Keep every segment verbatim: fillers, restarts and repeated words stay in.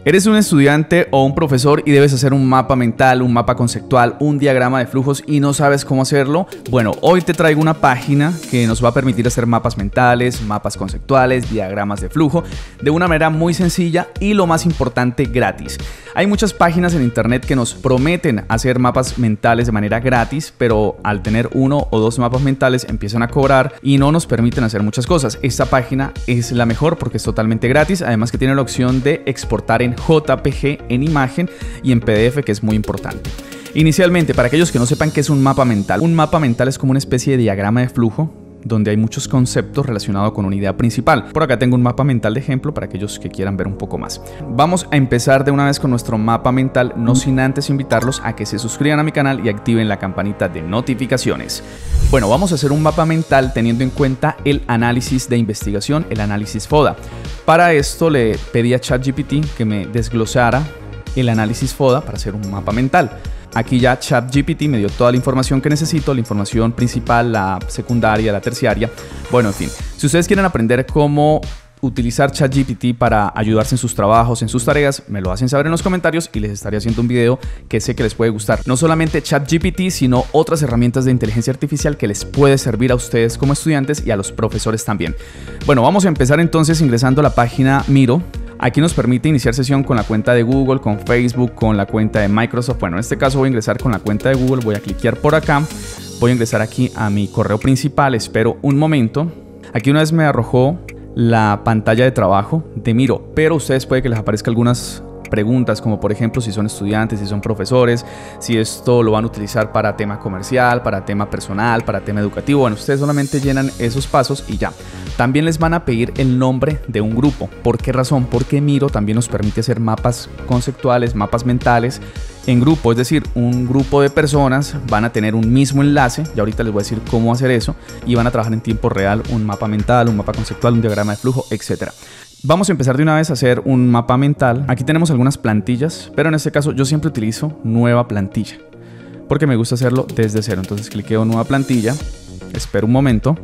Eres un estudiante o un profesor y debes hacer un mapa mental, un mapa conceptual, un diagrama de flujos y no sabes cómo hacerlo. Bueno, hoy te traigo una página que nos va a permitir hacer mapas mentales, mapas conceptuales, diagramas de flujo de una manera muy sencilla y, lo más importante, gratis. Hay muchas páginas en internet que nos prometen hacer mapas mentales de manera gratis, pero al tener uno o dos mapas mentales empiezan a cobrar y no nos permiten hacer muchas cosas. Esta página es la mejor porque es totalmente gratis, además que tiene la opción de exportar en J P G, en imagen y en P D F, que es muy importante. Inicialmente, para aquellos que no sepan qué es un mapa mental, un mapa mental es como una especie de diagrama de flujo donde hay muchos conceptos relacionados con una idea principal. Por acá tengo un mapa mental de ejemplo para aquellos que quieran ver un poco más. Vamos a empezar de una vez con nuestro mapa mental, no sin antes invitarlos a que se suscriban a mi canal y activen la campanita de notificaciones. Bueno, vamos a hacer un mapa mental teniendo en cuenta el análisis de investigación, el análisis FODA. Para esto le pedí a ChatGPT que me desglosara el análisis FODA para hacer un mapa mental. Aquí ya ChatGPT me dio toda la información que necesito, la información principal, la secundaria, la terciaria. Bueno, en fin, si ustedes quieren aprender cómo utilizar ChatGPT para ayudarse en sus trabajos, en sus tareas, me lo hacen saber en los comentarios y les estaré haciendo un video que sé que les puede gustar. No solamente ChatGPT, sino otras herramientas de inteligencia artificial que les puede servir a ustedes como estudiantes y a los profesores también. Bueno, vamos a empezar entonces ingresando a la página Miro. Aquí nos permite iniciar sesión con la cuenta de Google, con Facebook, con la cuenta de Microsoft. Bueno, en este caso voy a ingresar con la cuenta de Google, voy a cliquear por acá, voy a ingresar aquí a mi correo principal, espero un momento. Aquí una vez me arrojó la pantalla de trabajo de Miro, pero a ustedes puede que les aparezca algunas preguntas, como por ejemplo si son estudiantes, si son profesores, si esto lo van a utilizar para tema comercial, para tema personal, para tema educativo. Bueno, ustedes solamente llenan esos pasos y ya. También les van a pedir el nombre de un grupo. ¿Por qué razón? Porque Miro también nos permite hacer mapas conceptuales, mapas mentales en grupo, es decir, un grupo de personas van a tener un mismo enlace, y ahorita les voy a decir cómo hacer eso, y van a trabajar en tiempo real un mapa mental, un mapa conceptual, un diagrama de flujo, etcétera. Vamos a empezar de una vez a hacer un mapa mental. Aquí tenemos algunas plantillas, pero en este caso yo siempre utilizo nueva plantilla, porque me gusta hacerlo desde cero. Entonces cliqueo nueva plantilla, espero un momento.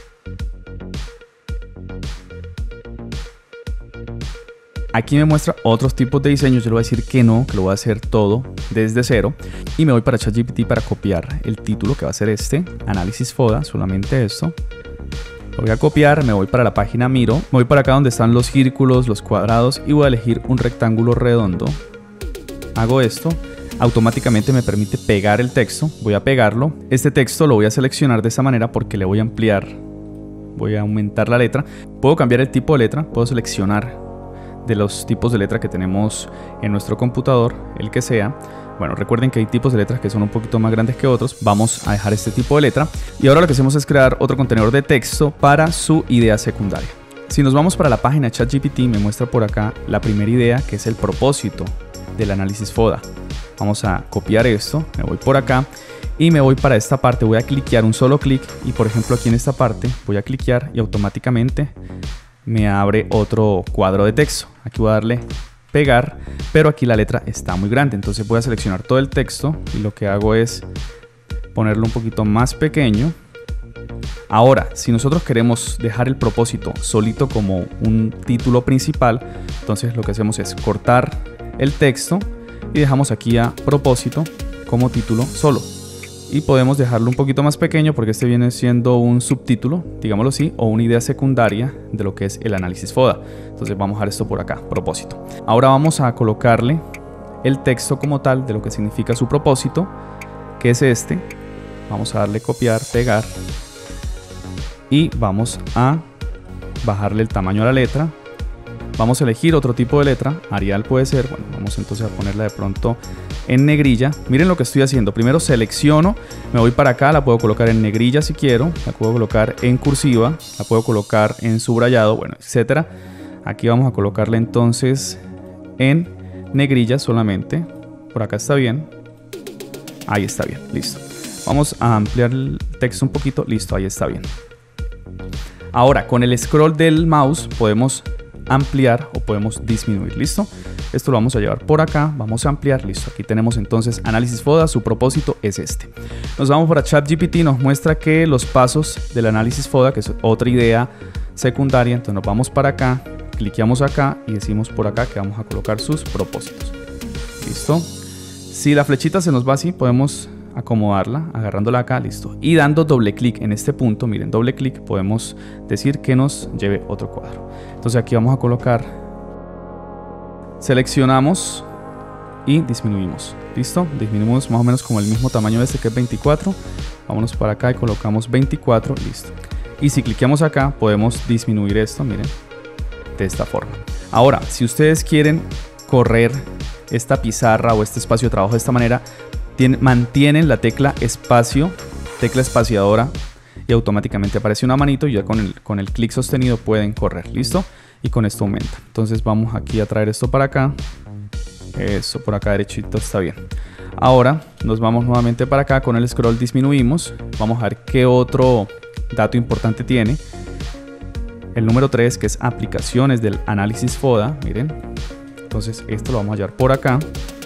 Aquí me muestra otros tipos de diseños, yo le voy a decir que no, que lo voy a hacer todo desde cero. Y me voy para ChatGPT para copiar el título que va a ser este, análisis FODA, solamente esto. Lo voy a copiar, me voy para la página Miro, me voy para acá donde están los círculos, los cuadrados y voy a elegir un rectángulo redondo. Hago esto, automáticamente me permite pegar el texto, voy a pegarlo. Este texto lo voy a seleccionar de esta manera porque le voy a ampliar, voy a aumentar la letra. Puedo cambiar el tipo de letra, puedo seleccionar de los tipos de letra que tenemos en nuestro computador, el que sea. Bueno, recuerden que hay tipos de letras que son un poquito más grandes que otros. Vamos a dejar este tipo de letra. Y ahora lo que hacemos es crear otro contenedor de texto para su idea secundaria. Si nos vamos para la página ChatGPT, me muestra por acá la primera idea, que es el propósito del análisis FODA. Vamos a copiar esto, me voy por acá y me voy para esta parte. Voy a cliquear un solo clic y, por ejemplo, aquí en esta parte voy a cliquear y automáticamente me abre otro cuadro de texto. Aquí voy a darle pegar, pero aquí la letra está muy grande, entonces voy a seleccionar todo el texto y lo que hago es ponerlo un poquito más pequeño. Ahora, si nosotros queremos dejar el propósito solito como un título principal, entonces lo que hacemos es cortar el texto y dejamos aquí a propósito como título solo. Y podemos dejarlo un poquito más pequeño porque este viene siendo un subtítulo, digámoslo así, o una idea secundaria de lo que es el análisis FODA. Entonces vamos a dejar esto por acá, propósito. Ahora vamos a colocarle el texto como tal de lo que significa su propósito, que es este. Vamos a darle copiar, pegar y vamos a bajarle el tamaño a la letra. Vamos a elegir otro tipo de letra, Arial puede ser. Bueno, vamos entonces a ponerla de pronto en negrilla. Miren lo que estoy haciendo. Primero selecciono, me voy para acá, la puedo colocar en negrilla si quiero, la puedo colocar en cursiva, la puedo colocar en subrayado, bueno, etcétera. Aquí vamos a colocarla entonces en negrilla solamente. Por acá está bien. Ahí está bien, listo. Vamos a ampliar el texto un poquito, listo, ahí está bien. Ahora, con el scroll del mouse podemos ampliar o podemos disminuir, listo. Esto lo vamos a llevar por acá, vamos a ampliar, listo. Aquí tenemos entonces análisis FODA, su propósito es este. Nos vamos para ChatGPT, nos muestra que los pasos del análisis FODA, que es otra idea secundaria, entonces nos vamos para acá, cliqueamos acá y decimos por acá que vamos a colocar sus propósitos. ¿Listo? Si la flechita se nos va así, podemos acomodarla agarrándola acá, listo. Y dando doble clic en este punto, miren, doble clic, podemos decir que nos lleve otro cuadro. Entonces aquí vamos a colocar, seleccionamos y disminuimos. ¿Listo? Disminuimos más o menos como el mismo tamaño de este que es veinticuatro. Vámonos para acá y colocamos veinticuatro, listo. Y si cliqueamos acá, podemos disminuir esto, miren, de esta forma. Ahora, si ustedes quieren correr esta pizarra o este espacio de trabajo de esta manera, tienen, mantienen la tecla espacio, tecla espaciadora, y automáticamente aparece una manito y ya con el, con el clic sostenido pueden correr, ¿listo? Y con esto aumenta. Entonces vamos aquí a traer esto para acá. Eso, por acá derechito está bien. Ahora nos vamos nuevamente para acá, con el scroll disminuimos. Vamos a ver qué otro dato importante tiene. El número tres, que es aplicaciones del análisis FODA, miren. Entonces esto lo vamos a llevar por acá.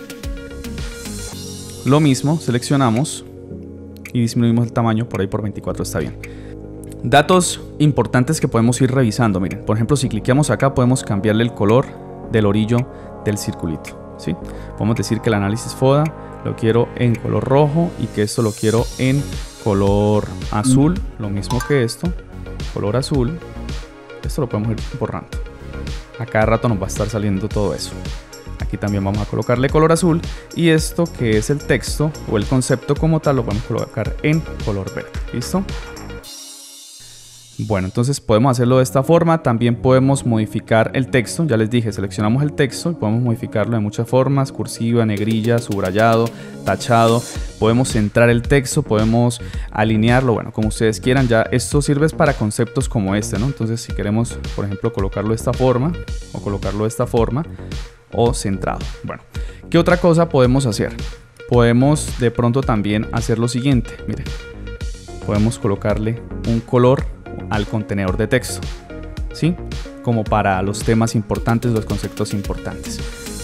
Lo mismo, seleccionamos y disminuimos el tamaño, por ahí por veinticuatro está bien. Datos importantes que podemos ir revisando, miren. Por ejemplo, si cliqueamos acá podemos cambiarle el color del orillo del circulito, ¿sí? Podemos decir que el análisis FODA lo quiero en color rojo y que esto lo quiero en color azul, lo mismo que esto, color azul. Esto lo podemos ir borrando. A cada rato nos va a estar saliendo todo eso. Aquí también vamos a colocarle color azul y esto que es el texto o el concepto como tal lo podemos colocar en color verde. ¿Listo? Bueno, entonces podemos hacerlo de esta forma. También podemos modificar el texto. Ya les dije, seleccionamos el texto y podemos modificarlo de muchas formas: cursiva, negrilla, subrayado, tachado. Podemos centrar el texto, podemos alinearlo, bueno, como ustedes quieran. Ya esto sirve para conceptos como este, ¿no? Entonces si queremos, por ejemplo, colocarlo de esta forma o colocarlo de esta forma o centrado. Bueno, ¿qué otra cosa podemos hacer? Podemos de pronto también hacer lo siguiente. Miren, podemos colocarle un color al contenedor de texto, ¿sí? Como para los temas importantes, los conceptos importantes.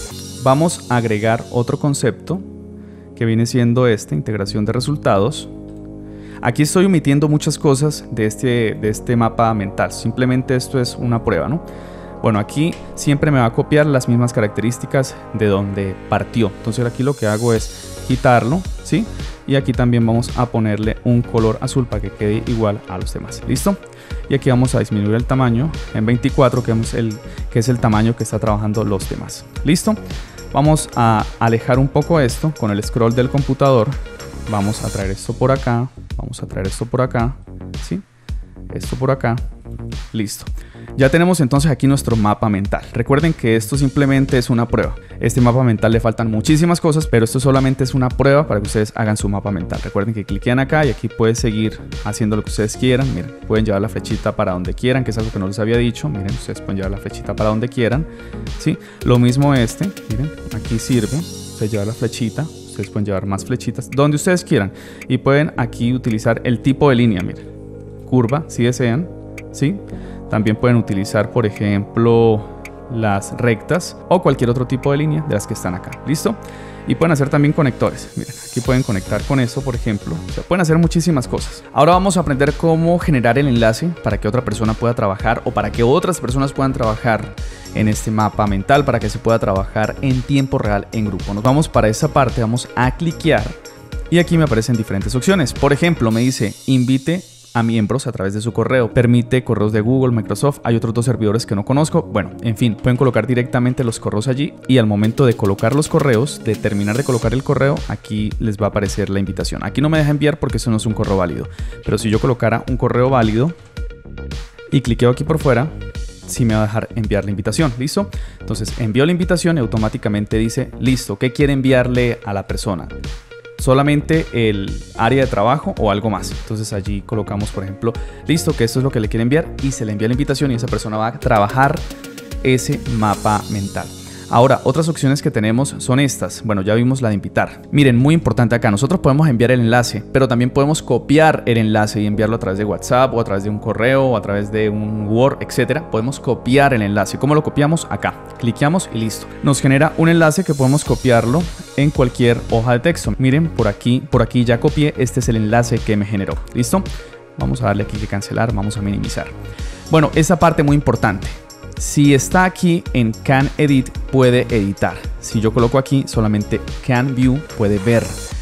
Vamos a agregar otro concepto que viene siendo este, integración de resultados. Aquí estoy omitiendo muchas cosas de este, de este mapa mental. Simplemente esto es una prueba, ¿no? Bueno, aquí siempre me va a copiar las mismas características de donde partió. Entonces aquí lo que hago es quitarlo, ¿sí? Y aquí también vamos a ponerle un color azul para que quede igual a los demás. ¿Listo? Y aquí vamos a disminuir el tamaño en veinticuatro, que es el, que es el tamaño que está trabajando los demás. ¿Listo? Vamos a alejar un poco esto con el scroll del computador. Vamos a traer esto por acá. Vamos a traer esto por acá. ¿Sí? Esto por acá. Listo. Ya tenemos entonces aquí nuestro mapa mental. Recuerden que esto simplemente es una prueba. Este mapa mental le faltan muchísimas cosas, pero esto solamente es una prueba para que ustedes hagan su mapa mental. Recuerden que cliquean acá y aquí pueden seguir haciendo lo que ustedes quieran. Miren, pueden llevar la flechita para donde quieran, que es algo que no les había dicho. Miren, ustedes pueden llevar la flechita para donde quieran, ¿sí? Lo mismo este, miren, aquí sirve. Ustedes llevan la flechita, ustedes pueden llevar más flechitas donde ustedes quieran. Y pueden aquí utilizar el tipo de línea, miren, curva, si desean, ¿sí? También pueden utilizar, por ejemplo, las rectas o cualquier otro tipo de línea de las que están acá. ¿Listo? Y pueden hacer también conectores. Miren, aquí pueden conectar con eso, por ejemplo. O sea, pueden hacer muchísimas cosas. Ahora vamos a aprender cómo generar el enlace para que otra persona pueda trabajar o para que otras personas puedan trabajar en este mapa mental, para que se pueda trabajar en tiempo real en grupo. Nos vamos para esa parte, vamos a cliquear y aquí me aparecen diferentes opciones. Por ejemplo, me dice invite a miembros a través de su correo, permite correos de Google, Microsoft, hay otros dos servidores que no conozco. Bueno, en fin, pueden colocar directamente los correos allí y al momento de colocar los correos, de terminar de colocar el correo, aquí les va a aparecer la invitación. Aquí no me deja enviar porque eso no es un correo válido, pero si yo colocara un correo válido y cliqueo aquí por fuera, sí me va a dejar enviar la invitación. ¿Listo? Entonces envío la invitación y automáticamente dice listo, ¿qué quiere enviarle a la persona? Solamente el área de trabajo o algo más. Entonces allí colocamos, por ejemplo, listo, que esto es lo que le quiere enviar y se le envía la invitación y esa persona va a trabajar ese mapa mental. Ahora, otras opciones que tenemos son estas. Bueno, ya vimos la de invitar. Miren, muy importante acá, nosotros podemos enviar el enlace, pero también podemos copiar el enlace y enviarlo a través de WhatsApp o a través de un correo o a través de un Word, etcétera. Podemos copiar el enlace. ¿Cómo lo copiamos? Acá. Cliqueamos y listo. Nos genera un enlace que podemos copiarlo en cualquier hoja de texto. Miren, por aquí, por aquí ya copié. Este es el enlace que me generó. ¿Listo? Vamos a darle aquí que cancelar, vamos a minimizar. Bueno, esa parte muy importante. Si está aquí en Can Edit, puede editar. Si yo coloco aquí, solamente Can View, puede ver.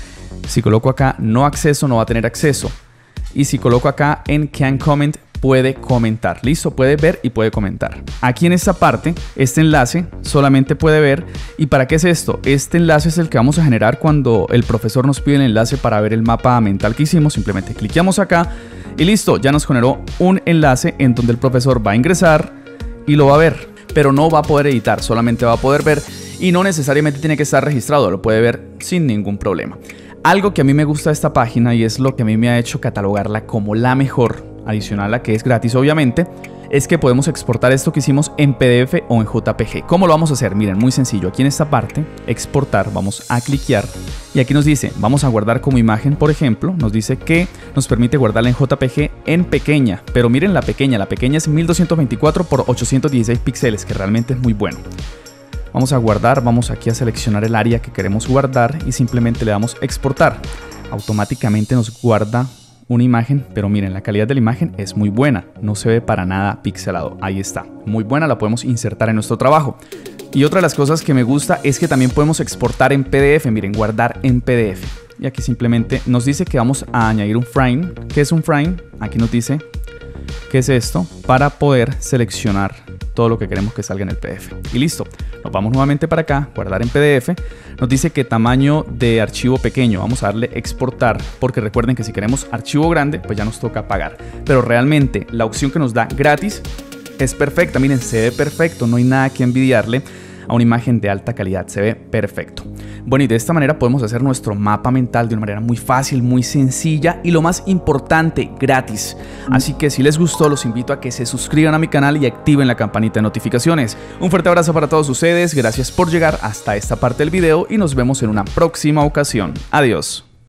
Si coloco acá no acceso, no va a tener acceso. Y si coloco acá en Can Comment, puede comentar. Listo, puede ver y puede comentar. Aquí en esta parte, este enlace solamente puede ver. ¿Y para qué es esto? Este enlace es el que vamos a generar cuando el profesor nos pide el enlace para ver el mapa mental que hicimos. Simplemente cliqueamos acá y listo, ya nos generó un enlace en donde el profesor va a ingresar y lo va a ver, pero no va a poder editar, solamente va a poder ver y no necesariamente tiene que estar registrado, lo puede ver sin ningún problema. Algo que a mí me gusta de esta página y es lo que a mí me ha hecho catalogarla como la mejor, adicional a que es gratis obviamente, es que podemos exportar esto que hicimos en P D F o en J P G. ¿Cómo lo vamos a hacer? Miren, muy sencillo. Aquí en esta parte, exportar, vamos a cliquear y aquí nos dice, vamos a guardar como imagen, por ejemplo, nos dice que nos permite guardarla en J P G en pequeña, pero miren la pequeña, la pequeña es mil doscientos veinticuatro por ochocientos dieciséis píxeles, que realmente es muy bueno. Vamos a guardar, vamos aquí a seleccionar el área que queremos guardar y simplemente le damos exportar. Automáticamente nos guarda una imagen, pero miren, la calidad de la imagen es muy buena, no se ve para nada pixelado. Ahí está, muy buena, la podemos insertar en nuestro trabajo. Y otra de las cosas que me gusta es que también podemos exportar en P D F, miren, guardar en P D F. Y aquí simplemente nos dice que vamos a añadir un frame. ¿Qué es un frame? Aquí nos dice qué es esto para poder seleccionar todo lo que queremos que salga en el P D F. Y listo, nos vamos nuevamente para acá, guardar en P D F. Nos dice que tamaño de archivo pequeño, vamos a darle exportar, porque recuerden que si queremos archivo grande, pues ya nos toca pagar. Pero realmente la opción que nos da gratis es perfecta, miren, se ve perfecto, no hay nada que envidiarle a una imagen de alta calidad, se ve perfecto. Bueno, y de esta manera podemos hacer nuestro mapa mental de una manera muy fácil, muy sencilla y lo más importante, gratis. Así que si les gustó, los invito a que se suscriban a mi canal y activen la campanita de notificaciones. Un fuerte abrazo para todos ustedes, gracias por llegar hasta esta parte del video y nos vemos en una próxima ocasión. Adiós.